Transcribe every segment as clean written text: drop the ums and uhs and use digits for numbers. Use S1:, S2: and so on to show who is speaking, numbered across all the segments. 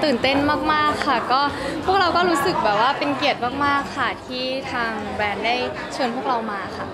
S1: ตื่นเต้นมากๆค่ะก็พวกเราก็รู้สึกแบบว่าเป็นเกียรติมากๆค่ะที่ทางแบรนด์ได้เชิญพวกเรามาค่ะ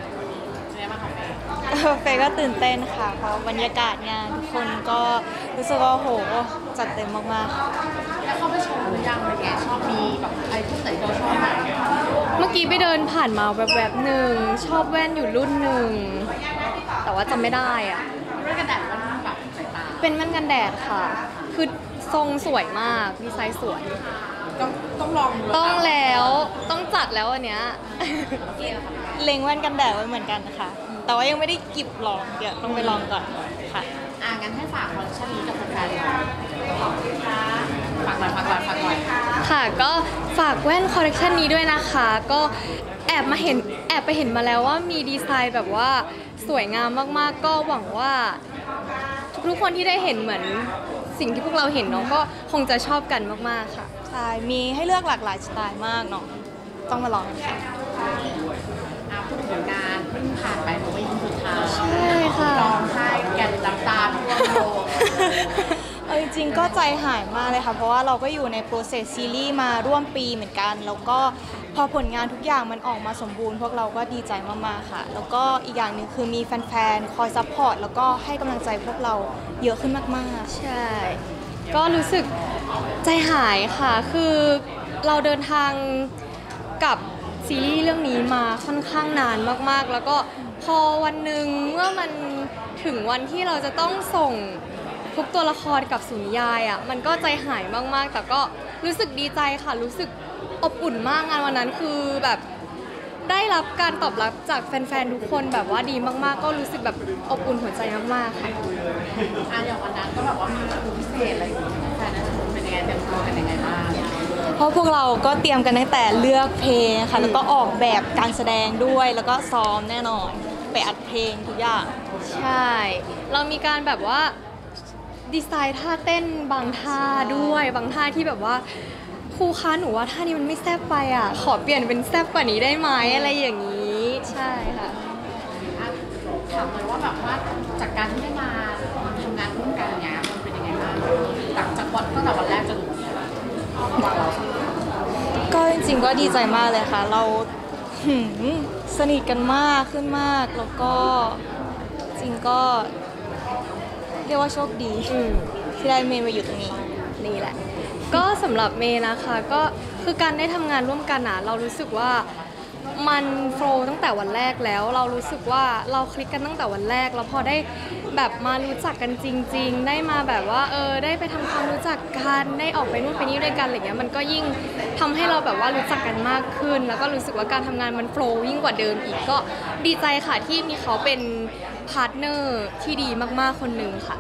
S2: เฟย์ก็ตื่นเต้นค่ะเพราะบรรยากาศงานทุกคนก็รู้สึกว่าโหจัดเต็มมากๆค่ะ
S3: แล้วเข้าไปชมหรือยังเป็นไงชอบมีแบบไอ้พวกไหนเราชอบไหม
S1: เมื่อกี้ไปเดินผ่านมาแวบๆหนึ่งชอบแว่นอยู่รุ่นหนึ่งแต่ว่าจำไม่ได้อ่ะ
S3: แว่นกันแดดมันแบบสายตา
S1: เป็นแว่นกันแดดค่ะคือทรงสวยมากดีไซน์สวย
S3: ต้องลองดู
S1: ต้องแล้วต้องจัดแล้วอันเนี้ย
S2: เล็งแว่นกันแดดไว้เหมือนกันค่ะแต่ว่ายังไม่ได้กิบลองเดี๋ยวต้องไปลองก่อนค่ะ
S3: งั้นให้ฝากคอลเลคชันนี้กับแฟนๆเลยฝากหน่อย
S1: ค่ะก็ฝากแว่นคอลเลคชันนี้ด้วยนะคะก็แอบไปเห็นมาแล้วว่ามีดีไซน์แบบว่าสวยงามมากๆก็หวังว่าทุกคนที่ได้เห็นเหมือนสิ่งที่พวกเราเห็นเนาะก็คงจะชอบกันมากๆค่ะ
S2: ใช่มีให้เลือกหลากหลายสไตล์มากเนาะต้องมาลองค่ะ
S3: พูดถึงงานเพิ่งผ่านไปเมื่อวันสุดท้าย
S1: ใช่ค่ะ
S3: ร้องไห้แก่นน้ำตาท่วมโลก
S2: จริงๆก็ใจหายมากเลยค่ะเพราะว่าเราก็อยู่ในโปรเซสซีรีส์มาร่วมปีเหมือนกันแล้วก็พอผลงานทุกอย่างมันออกมาสมบูรณ์พวกเราก็ดีใจมากๆค่ะแล้วก็อีกอย่างหนึ่งคือมีแฟนๆคอยซัพพอร์ตแล้วก็ให้กำลังใจพวกเราเยอะขึ้นมาก
S1: ๆใช่ก็รู้สึกใจหายค่ะคือเราเดินทางกับซีรีส์เรื่องนี้มาค่อนข้างนานมากๆแล้วก็พอวันหนึ่งเมื่อมันถึงวันที่เราจะต้องส่งทุกตัวละครกับสุนิยายอ่ะมันก็ใจหายมากๆแต่ก็รู้สึกดีใจค่ะรู้สึกอบอุ่นมากงานวันนั้นคือแบบได้รับการตอบรับจากแฟนๆทุกคนแบบว่าดีมากๆก็รู้สึกแบบอบอุ่นหัวใจมากๆค่ะ
S3: อย่างวันนั้นก็แบบว่ามีพิเศษอะไรอย่างเงี้ยแฟนๆเป็นยังไงเตรียมตัวกันยังไงบ้าง
S2: เพราะพวกเราก็เตรียมกันตั้งแต่เลือกเพลงค่ะแล้วก็ออกแบบการแสดงด้วยแล้วก็ซ้อมแน่นอนไปอัดเพลงทุกอย่าง
S1: ใช่เรามีการแบบว่าดีไซน์ท่าเต้นบางท่าด้วยบางท่าที่แบบว่าครูคะหนูว่าท่านี้มันไม่แซ่บไปอ่ะขอเปลี่ยนเป็นแซ่บกว่านี้ได้ไหมอะไรอย่างนี้ใช่ค่ะ
S3: ถามเลยว่าแบบว่าจากการที่ได้มาทำงานร่วมกันเนี้ยมันเป็นยังไงบ้างหลังจากวันตั้งแต่วันแรกจนถึงวันเรา
S2: ก็จริงๆก็ดีใจมากเลยค่ะเราสนิทกันมากขึ้นมากแล้วก็จริงก็เรียกว่าโชคดีที่ได้เมย์มาอยู่ตรงนี้
S1: นี่แหละก็สำหรับเมย์นะคะก็คือการได้ทำงานร่วมกันนะเรารู้สึกว่ามันโฟล์ตั้งแต่วันแรกแล้วเรารู้สึกว่าเราคลิกกันตั้งแต่วันแรกแล้วพอได้แบบมารู้จักกันจริงๆได้มาแบบว่าได้ไปทำความรู้จักกันได้ออกไปนู่นไปนี่ด้วยกันอะไรเงี้ยมันก็ยิ่งทำให้เราแบบว่ารู้จักกันมากขึ้นแล้วก็รู้สึกว่าการทำงานมันโฟล์ยิ่งกว่าเดิมอีกก็ดีใจค่ะที่มีเขาเป็นพาร์ทเนอร์ที่ดีมากๆคนหนึ่งค่ะ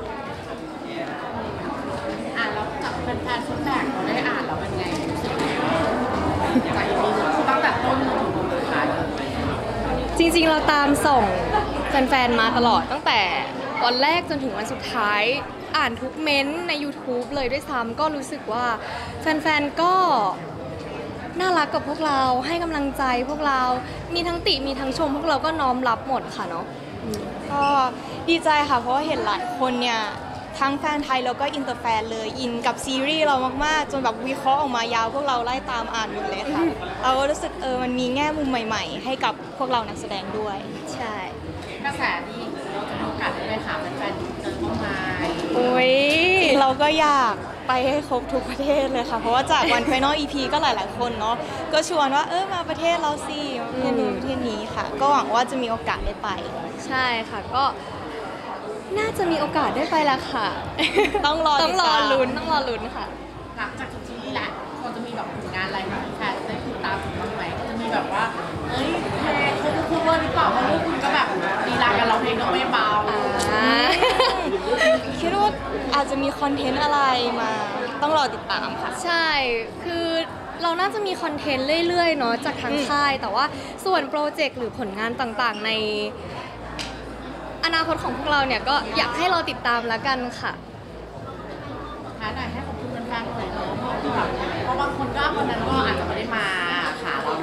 S3: แล้วกับแฟนๆฟีดแบ็กเราได้อ่านแล้วเป็นไงรู้สึกจากอีพีตั้งแต่ต้นถึงสุดท้าย
S1: จริงๆเราตามส่งแฟนๆมาตลอดตั้งแต่วันแรกจนถึงวันสุดท้ายอ่านทุกเม้นต์ใน YouTube เลยด้วยซ้ำก็รู้สึกว่าแฟนๆก็น่ารักกับพวกเราให้กำลังใจพวกเรามีทั้งติมีทั้งชมพวกเราก็น้อมรับหมดค่ะเนาะ
S2: ก็ดีใจค่ะเพราะว่าเห็นหลายคนเนี่ยทั้งแฟนไทยแล้วก็อินเตอร์แฟนเลยอินกับซีรีส์เรามากๆจนแบบวิเคราะห์ออกมายาวพวกเราไล่ตามอ่านหมดเลยค่ะเราก็รู้สึกมันมีแง่มุมใหม่ๆให้กับพวกเรานักแสดงด้วย
S1: ใช่
S3: กระแสดีเราจะมีโอกาสไปหาแฟนๆเจอบ้างไหม
S2: โอ้ยเราก็อยากไปให้ครบทุกประเทศเลยค่ะเพราะว่าจากวันไฟนอล EP ก็หลายๆคนเนาะก็ชวนว่ามาประเทศเราสิประเทศนู้นประเทศนี้ค่ะก็หวังว่าจะมีโอกาสได้ไป
S1: ใช่ค่ะก็น่าจะมีโอกาสได้ไปแล้วค่ะ
S2: ต้องรอ
S1: ลุ้นค่ะ
S3: หลังจากจบซีรีส์แล้วเขาจะมีแบบผลงานอะไรมาแฟนได้ติดตามบ้างไหมก็จะมีแบบว่าเพลงคุณเวอร์หรือเปล่าเพราะลูกคุณก็แบบลีลาการร้องเพลงก็ไม่เบา
S2: คิดว่าอาจจะมีคอนเทนต์อะไรมาต้องรอติดตามค่ะ
S1: ใช่คือเราน่าจะมีคอนเทนต์เรื่อยๆเนาะจากทางค่ายแต่ว่าส่วนโปรเจกต์หรือผลงานต่างๆในอนาคตของพวกเราเนี่ยก็อยากให้เราติดตามแล้วกันค่ะ
S3: หน่อยให้ขอบคุณแฟนๆหน่อยเนาะเพราะบางคนก็วันนั้นก็อาจจะไม่ได้มาค่ะเรา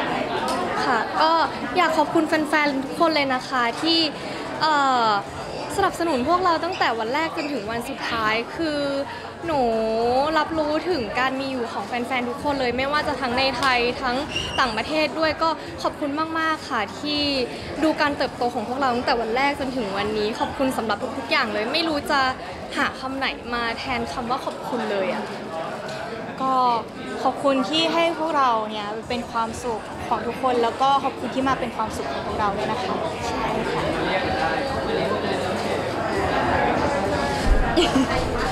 S1: ค่ะก็อยากขอบคุณแฟนๆทุกคนเลยนะคะที่สนับสนุนพวกเราตั้งแต่วันแรกจนถึงวันสุดท้ายคือหนูรับรู้ถึงการมีอยู่ของแฟนๆทุกคนเลยไม่ว่าจะทั้งในไทยทั้งต่างประเทศด้วยก็ขอบคุณมากๆค่ะที่ดูการเติบโตของพวกเราตั้งแต่วันแรกจนถึงวันนี้ขอบคุณสำหรับทุกๆอย่างเลยไม่รู้จะหาคำไหนมาแทนคำว่าขอบคุณเลยอะ
S2: ก็ขอบคุณที่ให้พวกเราเนี่ยเป็นความสุขของทุกคนแล้วก็ขอบคุณที่มาเป็นความสุขของพวกเราด้วยนะคะใช่ค่ะ